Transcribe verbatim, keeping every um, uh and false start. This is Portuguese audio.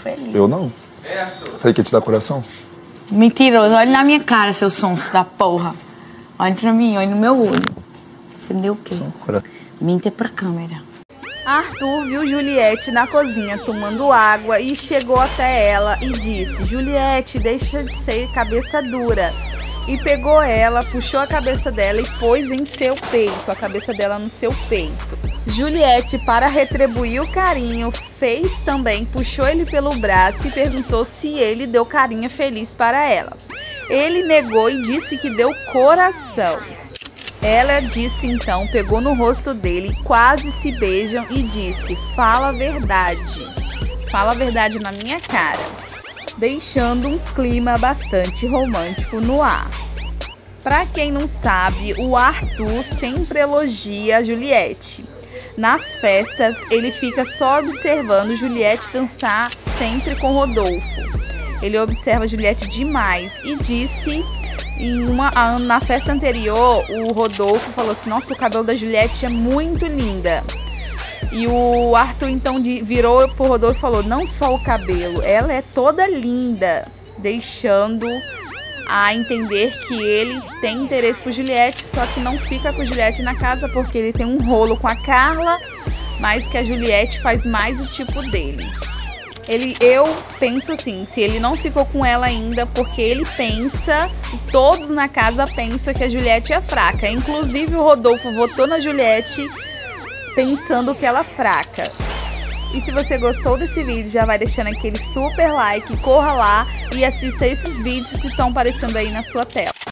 feliz. Eu não. Falei que ia te dar coração? Mentiroso, olha na minha cara, seu sonso da porra. Olha pra mim, olha no meu olho. Você me deu o quê? Minta pra câmera. Arthur viu Juliette na cozinha tomando água e chegou até ela e disse: Juliette, deixa de ser cabeça dura. E pegou ela, puxou a cabeça dela e pôs em seu peito, a cabeça dela no seu peito. Juliette, para retribuir o carinho, fez também, puxou ele pelo braço e perguntou se ele deu carinho feliz para ela. Ele negou e disse que deu coração. Ela disse então, pegou no rosto dele, quase se beijam e disse: fala a verdade, fala a verdade na minha cara, deixando um clima bastante romântico no ar. Pra quem não sabe, o Arthur sempre elogia a Juliette. Nas festas, ele fica só observando Juliette dançar sempre com Rodolfo. Ele observa Juliette demais e disse, em uma, na festa anterior, o Rodolfo falou assim: nossa, o cabelo da Juliette é muito linda. E o Arthur então virou pro Rodolfo e falou: não só o cabelo, ela é toda linda, deixando a entender que ele tem interesse por Juliette, só que não fica com Juliette na casa porque ele tem um rolo com a Carla, mas que a Juliette faz mais o tipo dele. Ele, eu penso assim, se ele não ficou com ela ainda, porque ele pensa, e todos na casa pensam que a Juliette é fraca. Inclusive o Rodolfo votou na Juliette pensando que ela é fraca. E se você gostou desse vídeo, já vai deixando aquele super like, corra lá e assista esses vídeos que estão aparecendo aí na sua tela.